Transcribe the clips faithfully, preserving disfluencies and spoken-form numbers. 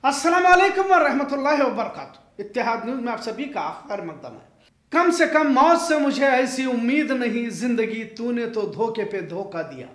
अस्सलाम वालेकुम व रहमतुल्लाहि व बरकातुहू। इत्तेहाद न्यूज़ में आप सभी का खैर मकदम है। कम से कम मौत से मुझे ऐसी उम्मीद नहीं, जिंदगी तूने तो धोखे पे धोखा दिया।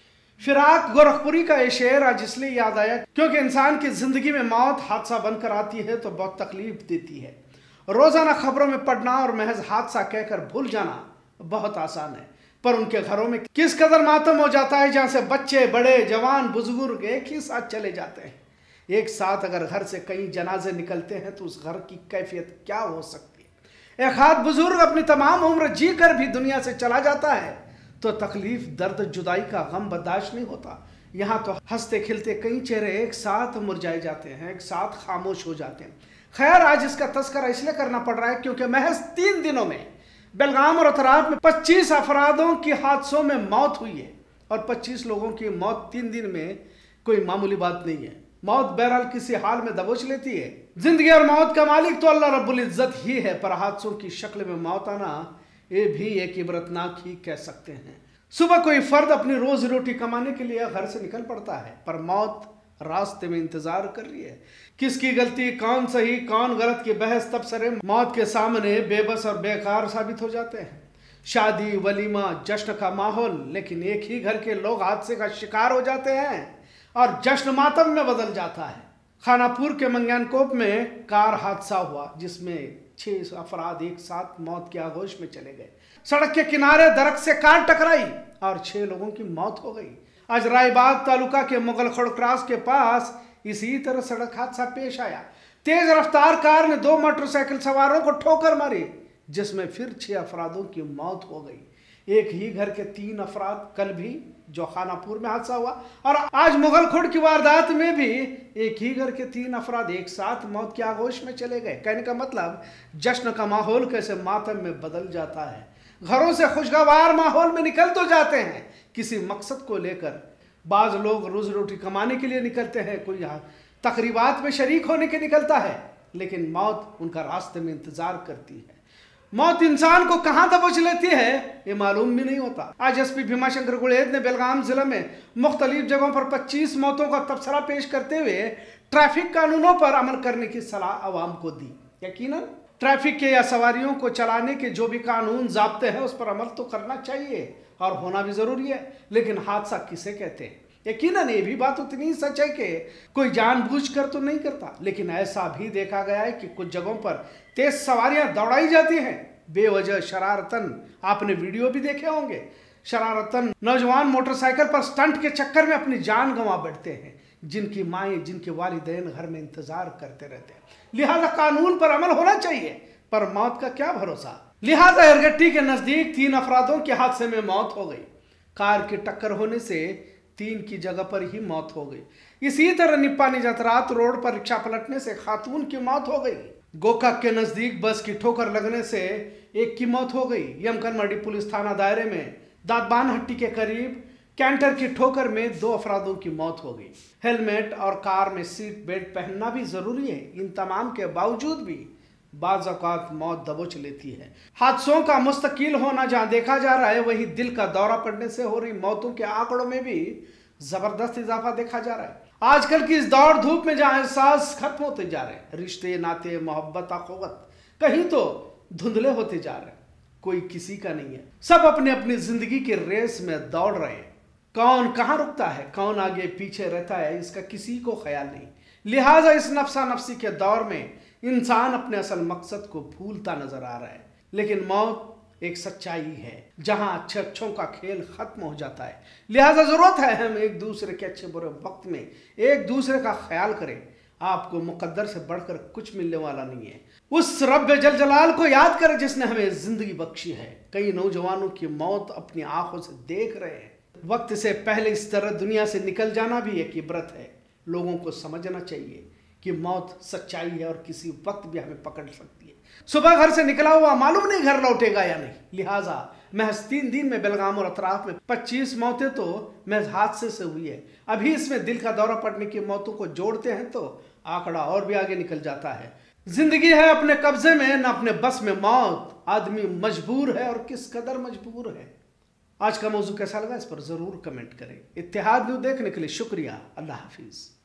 फिराक गोरखपुरी का ये शेर आज इसलिए याद आया क्योंकि इंसान की जिंदगी में मौत हादसा बनकर आती है तो बहुत तकलीफ देती है। रोजाना खबरों में पढ़ना और महज हादसा कहकर भूल जाना बहुत आसान है, पर उनके घरों में किस कदर मातम हो जाता है, जहां से बच्चे, बड़े, जवान, बुजुर्ग एक ही साथ चले जाते हैं। एक साथ अगर घर से कई जनाजे निकलते हैं तो उस घर की कैफियत क्या हो सकती है। एक हाथ बुजुर्ग अपनी तमाम उम्र जी कर भी दुनिया से चला जाता है तो तकलीफ, दर्द, जुदाई का गम बर्दाश्त नहीं होता। यहाँ तो हंसते खिलते कई चेहरे एक साथ मुरझाए जाते हैं, एक साथ खामोश हो जाते हैं। खैर, आज इसका तस्करा इसलिए करना पड़ रहा है क्योंकि महज तीन दिनों में बेलगाम और अतराफ में पच्चीस अफरादों की हादसों में मौत हुई है और पच्चीस लोगों की मौत तीन दिन में कोई मामूली बात नहीं है। मौत बहरहाल किसी हाल में दबोच लेती है। जिंदगी और मौत का मालिक तो अल्लाह रब्बुल इज्जत ही है, पर हादसों की शक्ल में मौत आना ये भी एक इबरतनाक ही कह सकते हैं। सुबह कोई फर्द अपनी रोजी रोटी कमाने के लिए घर से निकल पड़ता है, पर मौत रास्ते में इंतजार कर रही है। किसकी गलती, कौन सही, कौन गलत की बहस तबसरे मौत के सामने बेबस और बेकार साबित हो जाते हैं। शादी, वलीमा, जश्न का माहौल, लेकिन एक ही घर के लोग हादसे का शिकार हो जाते हैं और जश्न मातम में बदल जाता है। खानापुर के मंगनकोप में कार हादसा हुआ जिसमें छह अफराद एक साथ मौत की आगोश में चले गए। सड़क के किनारे दरख्त से कार टकराई और छह लोगों की मौत हो गई। आज रायबाग तालुका के मुगलखोड़ क्रॉस के पास इसी तरह सड़क हादसा पेश आया। तेज रफ्तार कार ने दो मोटरसाइकिल सवारों को ठोकर मारी जिसमें फिर छह अफरादों की मौत हो गई। एक ही घर के तीन अफराद कल भी जो खानापुर में हादसा हुआ और आज मुगलखोड़ की वारदात में भी एक ही घर के तीन अफराद एक साथ मौत की आगोश में चले गए। कहने का मतलब जश्न का माहौल कैसे मातम में बदल जाता है। घरों से खुशगवार माहौल में निकल तो जाते हैं किसी मकसद को लेकर। बाज लोग रोजी रोटी कमाने के लिए निकलते हैं, कोई तकरीबात में शरीक होने के निकलता है, लेकिन मौत उनका रास्ते में इंतजार करती है। मौत इंसान को कहां दबोच लेती है ये मालूम भी नहीं होता। आज एसपी भीमाशंकर गुड़ेद ने बेलगाम जिले में मुख्तलिफ जगहों पर पच्चीस मौतों का तबसरा पेश करते हुए ट्रैफिक कानूनों पर अमल करने की सलाह आवाम को दी। यकीनन ट्रैफिक के या सवारियों को चलाने के जो भी कानून जाब्ते हैं उस पर अमल तो करना चाहिए और होना भी जरूरी है, लेकिन हादसा किसे कहते हैं। यकीनन ये भी बात उतनी सच है कि कोई जानबूझकर तो नहीं करता, लेकिन ऐसा भी देखा गया है कि कुछ जगहों पर तेज सवारियां दौड़ाई जाती हैं बेवजह शरारतन। आपने वीडियो भी देखे होंगे। शरारतन नौजवान मोटरसाइकिल पर स्टंट के चक्कर में अपनी जान गंवा बैठते हैं, जिनकी माएँ, जिनके वालिदैन घर में इंतजार करते रहते हैं। लिहाजा कानून पर अमल होना चाहिए, पर मौत का क्या भरोसा। लिहाजा एरगट्टी के नजदीक तीन अफरादों के हादसे में मौत हो गई। कार की टक्कर होने से तीन की जगह पर ही मौत हो गई। इसी तरह निप्पा निजातरात रोड पर रिक्शा पलटने से खातून की मौत हो गई। गोकाक के नजदीक बस की ठोकर लगने से एक की मौत हो गई। यमकनमंडी पुलिस थाना दायरे में दादबान हट्टी के करीब कैंटर की ठोकर में दो अफरादों की मौत हो गई। हेलमेट और कार में सीट बेल्ट पहनना भी जरूरी है। इन तमाम के बावजूद भी बाज़ औक़ात मौत दबोच लेती है। हादसों का मुस्तकिल होना जहां देखा जा रहा है, वहीं दिल का दौरा पड़ने से हो रही मौतों के आंकड़ों में भी जबरदस्त इजाफा देखा जा रहा है। आजकल की इस दौड़ धूप में जहां एहसास खत्म होते जा रहे हैं, रिश्ते, नाते, मोहब्बत, अखुवत कहीं तो धुंधले होते जा रहे हैं। कोई किसी का नहीं है, सब अपने अपनी जिंदगी के रेस में दौड़ रहे हैं। कौन कहाँ रुकता है, कौन आगे पीछे रहता है, इसका किसी को ख्याल नहीं। लिहाजा इस नफसा नफसी के दौर में इंसान अपने असल मकसद को भूलता नजर आ रहा है। लेकिन मौत एक सच्चाई है जहां अच्छे अच्छों का खेल खत्म हो जाता है। लिहाजा जरूरत है हम एक दूसरे के अच्छे बुरे वक्त में एक दूसरे का ख्याल करें। आपको मुकद्दर से बढ़कर कुछ मिलने वाला नहीं है। उस रब्बे जल जलाल को याद करें जिसने हमें जिंदगी बख्शी है। कई नौजवानों की मौत अपनी आंखों से देख रहे हैं। वक्त से पहले इस तरह दुनिया से निकल जाना भी एक इबरत है। लोगों को समझना चाहिए कि मौत सच्चाई है और किसी वक्त भी हमें पकड़ सकती है। सुबह घर से निकला हुआ मालूम नहीं घर लौटेगा या नहीं। लिहाजा महज तीन दिन में बेलगाम और अतराफ में पच्चीस मौतें तो महज हादसे से हुई है। अभी इसमें दिल का दौरा पड़ने की मौतों को जोड़ते हैं तो आंकड़ा और भी आगे निकल जाता है। जिंदगी है अपने कब्जे में, न अपने बस में मौत। आदमी मजबूर है और किस कदर मजबूर है। आज का मौजू कैसा लगा इस पर जरूर कमेंट करें। इत्तेहाद न्यूज़ देखने के लिए शुक्रिया। अल्लाह हाफिज।